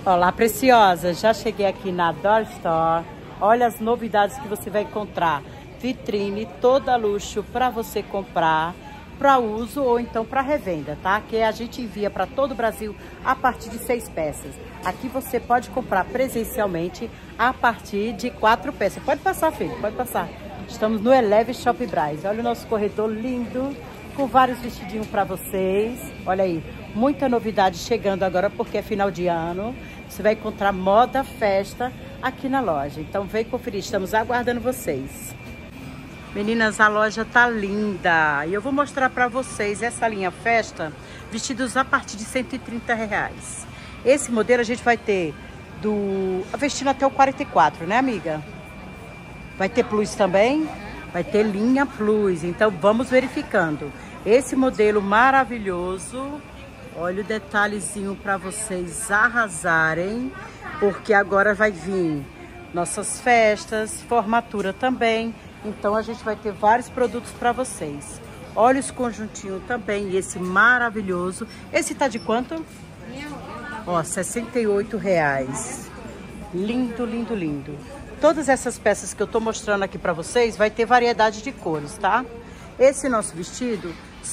Olá, preciosa! Já cheguei aqui na Adore Store. Olha as novidades que você vai encontrar. Vitrine, toda luxo para você comprar, para uso ou então para revenda, tá? Que a gente envia para todo o Brasil a partir de 6 peças. Aqui você pode comprar presencialmente a partir de 4 peças. Pode passar, filho, pode passar. Estamos no Eleve Shopping Brás. Olha o nosso corredor lindo, com vários vestidinhos para vocês. Olha aí, muita novidade chegando agora porque é final de ano. Você vai encontrar moda, festa aqui na loja. Então vem conferir, estamos aguardando vocês. Meninas, a loja tá linda. E eu vou mostrar para vocês essa linha festa, vestidos a partir de R$130. Esse modelo a gente vai ter vestindo até o 44, né, amiga? Vai ter plus também? Vai ter linha plus. Então vamos verificando. Esse modelo maravilhoso. Olha o detalhezinho para vocês arrasarem, porque agora vai vir nossas festas, formatura também. Então a gente vai ter vários produtos para vocês. Olha os conjuntinhos também, e esse maravilhoso. Esse tá de quanto? Ó, R$68. Lindo, lindo, lindo. Todas essas peças que eu tô mostrando aqui para vocês vai ter variedade de cores, tá? Esse nosso vestido,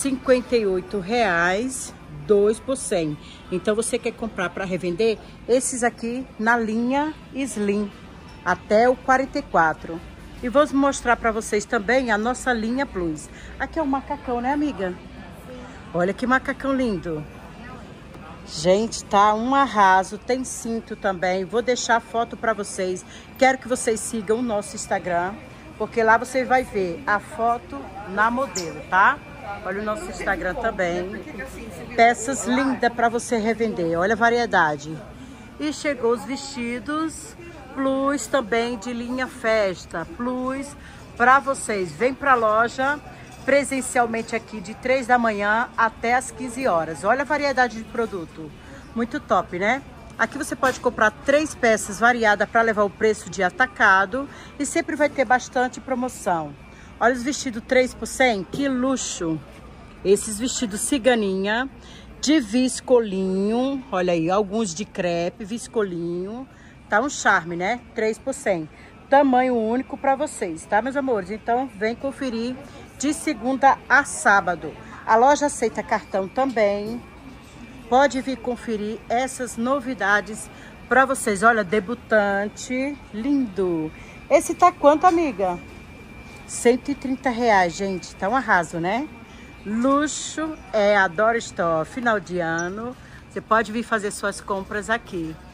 R$58. 2 por 100. Então você quer comprar para revender esses aqui na linha Slim até o 44. E vou mostrar para vocês também a nossa linha Plus. Aqui é o macacão, né, amiga? Olha que macacão lindo. Gente, tá um arraso. Tem cinto também. Vou deixar a foto para vocês. Quero que vocês sigam o nosso Instagram, porque lá você vai ver a foto na modelo, tá? Olha o nosso Instagram também. Peças lindas para você revender. Olha a variedade. E chegou os vestidos plus também de linha festa. Plus para vocês. Vem para a loja presencialmente aqui de 3 da manhã até as 15 horas. Olha a variedade de produto. Muito top, né? Aqui você pode comprar 3 peças variadas para levar o preço de atacado. E sempre vai ter bastante promoção. Olha os vestidos 3 por 100, que luxo! Esses vestidos ciganinha, de viscolinho, olha aí, alguns de crepe, viscolinho. Tá um charme, né? 3 por 100. Tamanho único para vocês, tá, meus amores? Então, vem conferir de segunda a sábado. A loja aceita cartão também. Pode vir conferir essas novidades para vocês. Olha, debutante, lindo. Esse tá quanto, amiga? R$130, gente. Tá um arraso, né? Luxo é a Adore Store. Final de ano. Você pode vir fazer suas compras aqui.